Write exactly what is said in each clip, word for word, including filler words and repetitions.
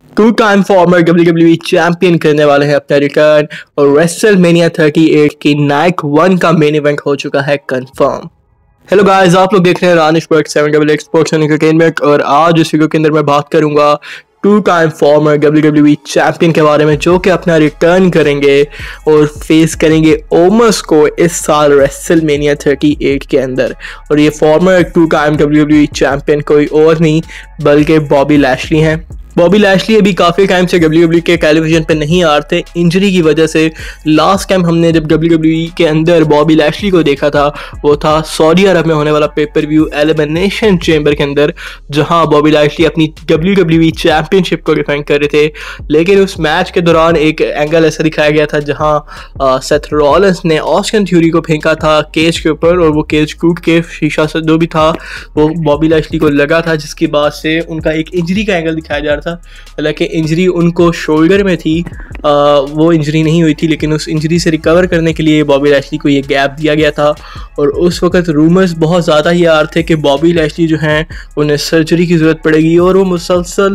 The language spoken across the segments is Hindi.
To time former W W E champion करने वाले हैं अपना रिटर्न और रेसलमेनिया अड़तीस की नाइट वन का मेन इवेंट हो चुका है कंफर्म। हेलो गाइस, आप लोग देख रहे हैं Ranish work seven double X sports and entertainment और आज इस वीडियो के अंदर मैं बात करूंगा two time former W W E champion के बारे में, जो कि अपना रिटर्न करेंगे और फेस करेंगे ओमस को इस साल रेसलमेनिया अड़तीस के अंदर। और ये former two time W W E champion कोई और नहीं बल्कि बॉबी लैशली हैं। बॉबी लैशली अभी काफ़ी टाइम से डब्ल्यू डब्ल्यू ई के टेलीविजन पे नहीं आ रहे थे इंजरी की वजह से। लास्ट टाइम हमने जब डब्ल्यू डब्ल्यू ई के अंदर बॉबी लैशली को देखा था वो था सऊदी अरब में होने वाला पेपर व्यू एलिमिनेशन चेंबर के अंदर, जहां बॉबी लैशली अपनी डब्ल्यू डब्ल्यू ई चैंपियनशिप को डिफेंड कर रहे थे। लेकिन उस मैच के दौरान एक एंगल ऐसा दिखाया गया था जहां सेथ रॉलिंस ने ऑस्टिन थ्यूरी को फेंका था केज के ऊपर और वो केज टूट के शीशा से जो भी था वो बॉबी लैशली को लगा था, जिसकी बाद से उनका एक इंजरी का एंगल दिखाया जा रहा था। हालांकि इंजरी उनको शोल्डर में थी, आ, वो इंजरी नहीं हुई थी, लेकिन उस इंजरी से रिकवर करने के लिए बॉबी लैशली को ये गैप दिया गया था। और उस वक्त रूमर्स बहुत ज़्यादा ही आ रहे थे कि बॉबी लैशली जो हैं उन्हें सर्जरी की ज़रूरत पड़ेगी और वो मुसलसल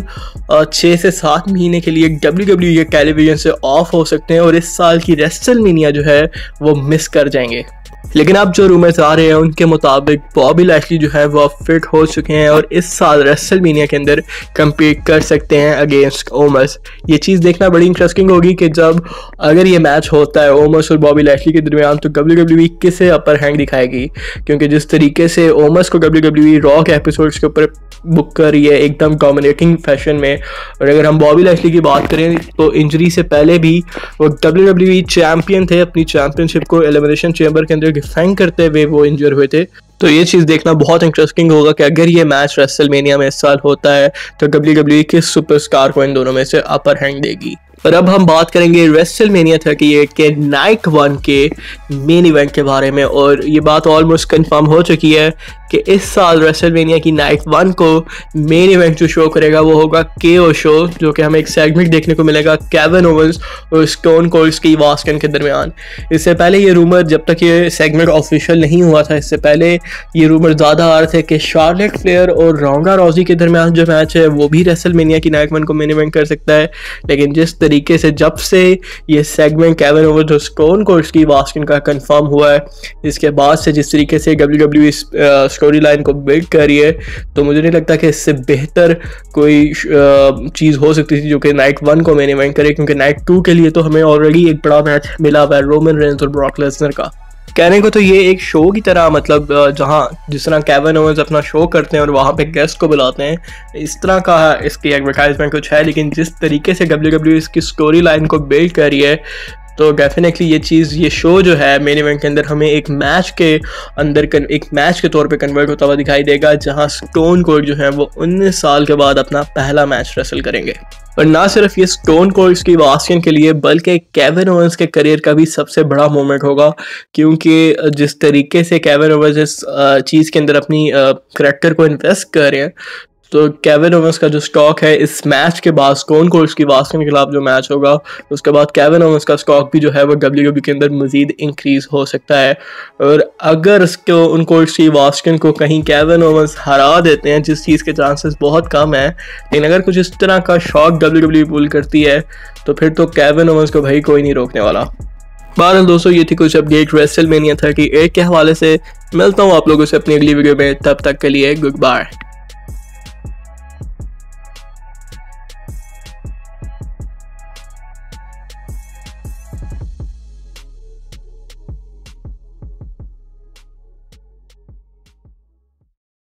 छः से सात महीने के लिए डब्ल्यू डब्ल्यू ई के टेलीविजन से ऑफ हो सकते हैं और इस साल की रेसलमेनिया जो है वो मिस कर जाएंगे। लेकिन अब जो रूमर्स आ रहे हैं उनके मुताबिक बॉबी लैशली जो है वो फिट हो चुके हैं और इस साल रेसलमेनिया के अंदर कम्पीट कर सकते हैं अगेंस्ट ओमस। ये चीज़ देखना बड़ी इंटरेस्टिंग होगी कि जब अगर ये मैच होता है ओमस और बॉबी लैशली के दरमियान तो डब्ल्यू डब्ल्यू ई किसे अपर हैंड दिखाएगी, क्योंकि जिस तरीके से ओमस को डब्ल्यू डब्ल्यू ई रॉ के एपिसोड्स के ऊपर बुक कर रही है एकदम डोमिनेटिंग फैशन में। और अगर हम बॉबी लैशली की बात करें तो इंजरी से पहले भी वो डब्ल्यू डब्ल्यू ई चैंपियन थे, अपनी चैंपियनशिप को एलिमिनेशन चेंबर के अंदर डिफेंड करते हुए वो इंजर हुए थे। तो ये चीज़ देखना बहुत इंटरेस्टिंग होगा कि अगर ये मैच रेसलमेनिया में इस साल होता है तो डब्ल्यू डब्ल्यू ई किस सुपरस्टार को इन दोनों में से अपर हैंड देगी। और अब हम बात करेंगे रेसलमेनिया अड़तीस के नाइट वन के मेन इवेंट के बारे में। और ये बात ऑलमोस्ट कंफर्म हो चुकी है कि इस साल रेसलमेनिया की नाइट वन को मेन इवेंट जो शो करेगा वो होगा केओ शो, जो कि हमें एक सेगमेंट देखने को मिलेगा केविन ओवेंस और स्टोन कोल्ड स्टीव ऑस्टिन के दरमियान। इससे पहले ये रूमर, जब तक ये सेगमेंट ऑफिशियल नहीं हुआ था, इससे पहले ये रूमर ज़्यादा आ रहे थे कि शार्लेट फ्लेयर और रोंडा रॉजी के दरमियान जो मैच है वो भी रेसलमेनिया की नाइट वन को मेन इवेंट कर सकता है। लेकिन जिस तरीके से जब से ये सेगमेंट केविन ओवेंस और स्टोन कोल्ड स्टीव ऑस्टिन का कंफर्म हुआ है, इसके बाद से जिस तरीके से W W E story line को बिल्ड कर रही है, तो मुझे नहीं लगता कि इससे बेहतर कोई चीज़ हो सकती थी जो कि नाइट वन को मेन इवेंट करे, क्योंकि नाइट टू के लिए तो हमें ऑलरेडी एक बड़ा मैच मिला हुआ है रोमन रेंस और ब्रॉक लेसनर का। कहने को तो ये एक शो की तरह, मतलब जहाँ जिस तरह केविन ओवेंस अपना शो करते हैं और वहाँ पे गेस्ट को बुलाते हैं, इस तरह का इसकी एडवर्टाइजमेंट कुछ है। लेकिन जिस तरीके से डब्ल्यू डब्ल्यू ई इसकी स्टोरी लाइन को बिल्ड कर रही है तो डेफिनेटली ये चीज़, ये शो जो है मेन इवेंट के अंदर हमें एक मैच के अंदर एक मैच के तौर पे कन्वर्ट होता हुआ दिखाई देगा, जहां स्टोन कोल्ड जो है वो उन्नीस साल के बाद अपना पहला मैच रेसल करेंगे। और ना सिर्फ ये स्टोन कोल्ड की ऑस्टिन के लिए बल्कि केविन ओवेंस के करियर का भी सबसे बड़ा मोमेंट होगा, क्योंकि जिस तरीके से केविन ओवेंस इस चीज़ के अंदर अपनी करैक्टर को इन्वेस्ट कर रहे हैं, तो केविन ओवेंस का जो स्टॉक है इस मैच के बाद स्टोन कोल्ड की ऑस्टिन के खिलाफ जो मैच होगा उसके बाद केविन ओवेंस का स्टॉक भी जो है वो डब्ल्यू डब्ल्यू के अंदर मजीद इंक्रीज हो सकता है। और अगर उसको उन कोल्ड की ऑस्टिन को कहीं केविन ओवेंस हरा देते हैं, जिस चीज़ के चांसेस बहुत कम है, लेकिन अगर कुछ इस तरह का शॉक डब्ल्यू डब्ल्यू पुल करती है तो फिर तो केविन ओवेंस को भाई कोई नहीं रोकने वाला। बहरहाल दोस्तों, ये थी कुछ अपडेट रेसलमेनिया अड़तीस के हवाले से। मिलता हूँ आप लोगों से अपनी अगली वीडियो में, तब तक के लिए गुड बाय।